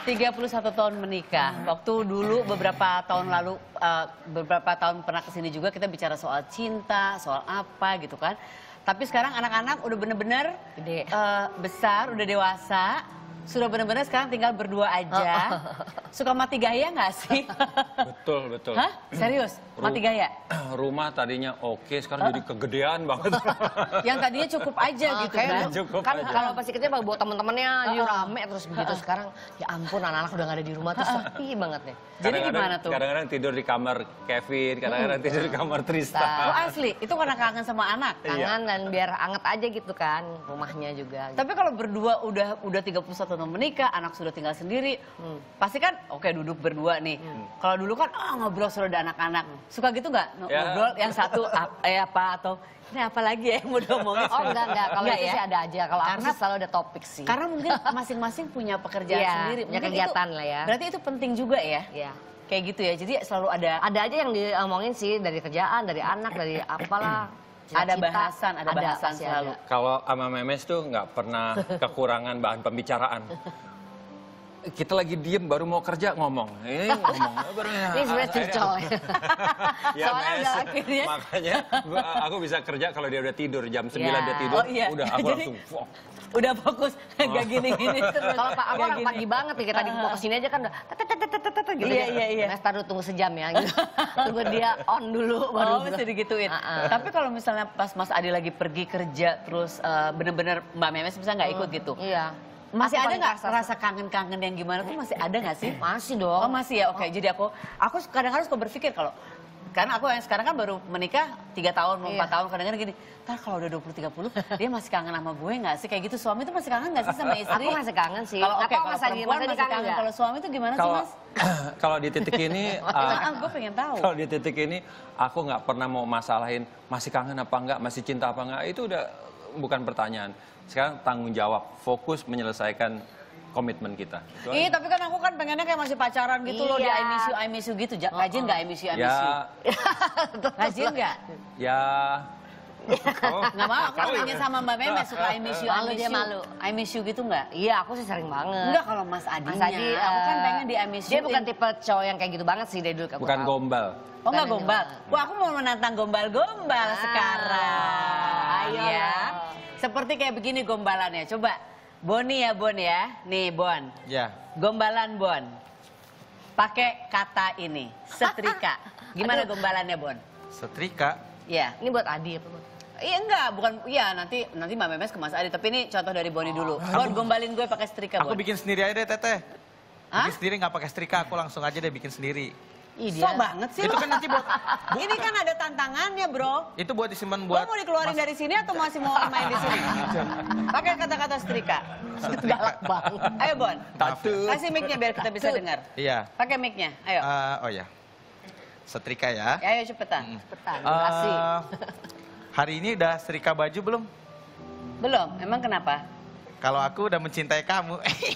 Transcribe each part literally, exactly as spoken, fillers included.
tiga puluh satu tahun menikah. Waktu dulu beberapa tahun lalu, uh, beberapa tahun pernah kesini juga kita bicara soal cinta, soal apa gitu kan. Tapi sekarang anak-anak udah bener-bener uh, besar, udah dewasa. Sudah benar-benar sekarang tinggal berdua aja. Suka mati gaya nggak sih? Betul, betul. Hah? Serius? Mati gaya? Rumah tadinya oke, sekarang jadi kegedean banget. Yang tadinya cukup aja uh, gitu kan? Cukup Kan aja. kalau pasti kecil buat temen-temennya Uh, dia rame terus begitu. Uh, Sekarang ya ampun anak-anak udah gak ada di rumah tuh sepi banget nih. Jadi gimana tuh? Kadang-kadang tidur di kamar Kevin, kadang-kadang tidur di kamar Tristan. Oh asli? Itu karena kangen sama anak? Kangen dan biar anget aja gitu kan rumahnya juga. Gitu. Tapi kalau berdua udah udah tiga puluh satu tahun menikah, anak sudah tinggal sendiri, hmm. pasti kan oke duduk berdua nih. Hmm. Kalau dulu kan oh, ngobrol sudah ada anak-anak. Suka gitu nggak? Ya. Ngobrol yang satu ap, eh apa atau ini apa lagi ya yang mau diomongin? Oh enggak enggak, kalau itu ya? sih ada aja. Kalau aku Karena- sih selalu ada topik sih. Karena mungkin masing-masing punya pekerjaan Iya, sendiri. punya Mungkin kegiatan itu- lah ya. Berarti itu penting juga ya? Iya. Kayak gitu ya. Jadi selalu ada Ada aja yang diomongin sih dari kerjaan, dari anak, dari apalah. ada cita-cita. bahasan, ada bahasan pasti selalu. ada. Kalau sama Memes tuh nggak pernah kekurangan bahan pembicaraan. Kita lagi diem baru mau kerja ngomong. Ini ngomong. Baru, Ini sebenarnya curcol ya. Ya, Soalnya Mes, udah akhirnya- makanya gua- aku bisa kerja kalau dia udah tidur. Jam sembilan Ya. dia tidur, Oh, iya. udah aku Jadi- langsung fuck. Udah fokus, nggak gini-gini terus. Kalau Pak aku Nggak orang gini. pagi banget nih, kayak tadi mau kesini aja kan udah tetetetetetet gitu. Iya, ya. iya, iya. Mas taruh tunggu sejam ya gitu. Tunggu dia on dulu baru. Oh, gitu. mesti digituin. Ah, ah. Tapi kalau misalnya pas Mas Adi lagi pergi kerja, terus eh, bener-bener Mbak Memes bisa nggak ikut gitu? Iya. Masih Aku ada paling nggak kerasa- rasa kangen-kangen yang gimana tuh masih ada nggak sih? Masih dong. Oh masih ya, oke. Jadi aku, aku kadang-kadang suka berpikir kalau, karena aku yang sekarang kan baru menikah tiga tahun, mau empat Iya. tahun, kadang-kadang gini, ntar kalau udah dua puluh tiga puluh, dia masih kangen sama gue nggak sih? Kayak gitu, suami tuh masih kangen nggak sih sama istri? Aku masih kangen sih. Kalau Nggak oke, tahu kalau Mas Adi, perempuan Mas Adi masih kangen kangen, nggak? kalau suami tuh gimana sih Kalau Mas? kalau di titik ini, uh, Ah, gue pengen tahu. kalau di titik ini aku nggak pernah mau masalahin masih kangen apa enggak, masih cinta apa enggak, itu udah bukan pertanyaan. Sekarang tanggung jawab, fokus menyelesaikan komitmen kita. Itu Iya, aja. tapi kan aku kan pengennya kayak masih pacaran gitu loh, di Iya. I miss you, I miss you gitu. Ja- Rajin nggak I miss you, I miss you? Ya, Rajin nggak? ya. Oh, Nggak mau, aku tahu nanya ya? sama Mbak Memes, suka I miss you, I Malu miss dia you. malu. I miss you gitu nggak? Iya, aku sih sering banget. Enggak kalau Mas Adinya. Mas Adi, aku kan eh, pengen di I miss you. Dia bukan tipe cowok yang kayak gitu banget sih dari dulu. aku Bukan tahu. gombal. Oh nggak bukan gombal? yang- Wah aku mau menantang gombal-gombal Ah, sekarang. ayo Ya. loh. Seperti kayak begini gombalannya. Coba, Boni ya Bon ya. Nih Bon. Ya. Gombalan Bon. Pakai kata ini, setrika. Gimana Aduh. gombalannya Bon? Setrika. Ya. Ini buat Adi apa? Bang? Iya enggak, bukan, iya nanti nanti Mbak Memes ke Mas Adi. Tapi ini contoh dari Boni dulu. Bon, gombalin gue pakai setrika Aku Bon. bikin sendiri aja deh, Teteh. Hah? Bikin sendiri nggak pakai setrika, aku langsung aja deh bikin sendiri. Ih, Sok banget sih Itu lo. kan nanti buat Ini kan ada tantangannya bro. itu buat disimpan Lo buat mau dikeluarin mas- dari sini atau masih mau main di sini? Pakai kata-kata setrika. galak banget. Ayo Bon, Tatu. kasih mic-nya biar kita bisa dengar. Iya. Pakai mic-nya, ayo. Eh, oh ya. Setrika ya. Ya, ayo cepetan. Cepetan, Eh, durasi. hari ini udah setrika baju belum? Belum, emang kenapa? Kalau aku udah mencintai kamu.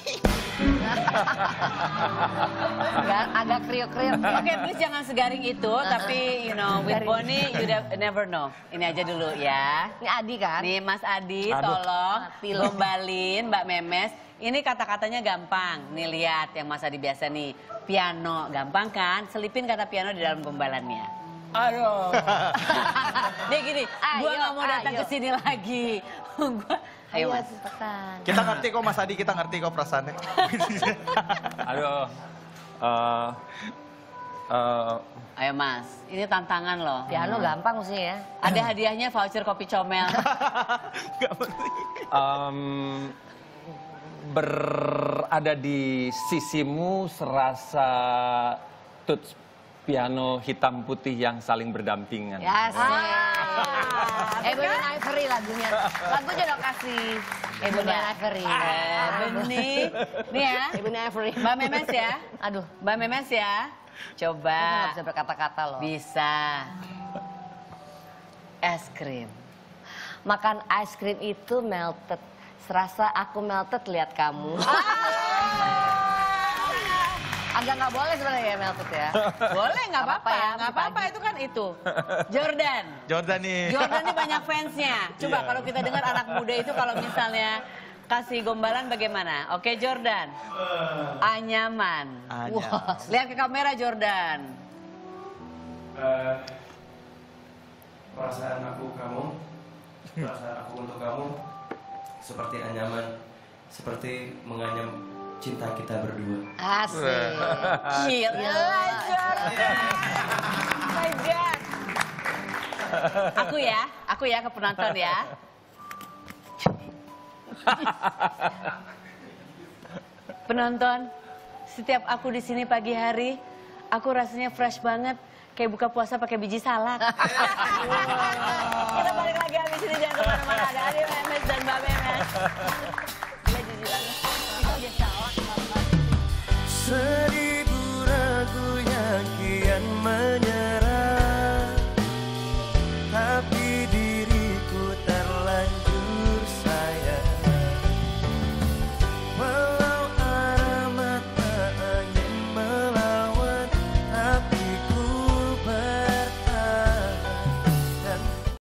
Agak, agak kriuk-kriuk. ya. Oke, please jangan segaring itu, tapi you know, with Garing. Bonnie you da- never know. Ini aja dulu ya. Ini Adi kan? Nih Mas Adi, Aduh. tolong Mati lo. gombalin Mbak Memes. Ini kata-katanya gampang. Nih lihat yang Mas Adi biasa nih. Piano, gampang kan? Selipin kata piano di dalam gombalannya. Aduh. Dia gini, gua Ayo, nggak mau datang ayo. ke sini lagi. Gua, ayo Mas. cepetan. Kita ngerti kok Mas Adi, kita ngerti kok perasaannya. Aduh. Eh, eh, Ayo Mas, ini tantangan loh. Piano gampang sih ya. Ada hadiahnya voucher kopi comel. em, berada di sisimu serasa tuts piano hitam putih yang saling berdampingan. Ya sih. Ebony and Ivory lagunya. Lagunya dong kasih. Ebony and Ivory. Eh, benih. Nih ya, Ebony and Ivory. Mbak Memes ya. Aduh. Mbak Memes ya. Aku nggak Coba. bisa berkata-kata loh. Bisa. Es krim. Makan ice cream itu melted. Serasa aku melted lihat kamu. Agak nggak boleh sebenarnya ya melted ya. Boleh, nggak apa-apa ya, ya. Nggak pagi. apa-apa, itu kan itu. Jordan. Jordan nih. Jordan ini banyak fansnya. Coba Iya. kalau kita dengar anak muda itu kalau misalnya kasih gombalan bagaimana? Oke Jordan. Anyaman. Anyaman. Wah, lihat ke kamera Jordan. Uh, perasaan aku kamu, perasaan aku untuk kamu seperti anyaman, seperti menganyam cinta kita berdua. Asik. Gila Jordan. Oh my God. Aku ya, aku ya ke penonton ya. Penonton, setiap aku di sini pagi hari, aku rasanya fresh banget, kayak buka puasa pakai biji salak. Kita balik lagi habis ini, jangan kemana-mana. Ada Adi Memes dan Mbak Memes. Gila jijik banget. Kita udah salak. Sedih